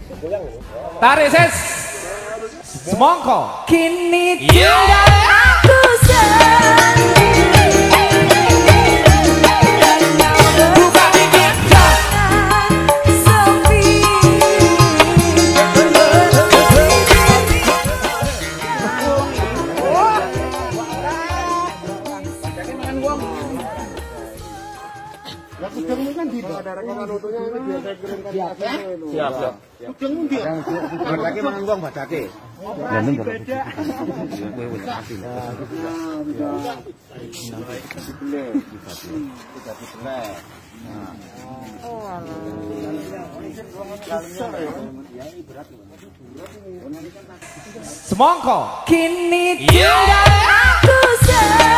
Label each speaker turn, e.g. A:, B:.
A: Tarik ses. Semongko.
B: Kini tinggal aku sendiri.
A: Buka dikit.
B: Sepi.
C: Kudang kan di ada rekaman fotonya ini biar saya kirimkan ke itu. Siap. Kudang ndi? Yang lagi mangan wong badake.
D: Ya ning kok. Kowe wis mati.
A: Semongko.
B: Kini tinggal aku sendiri.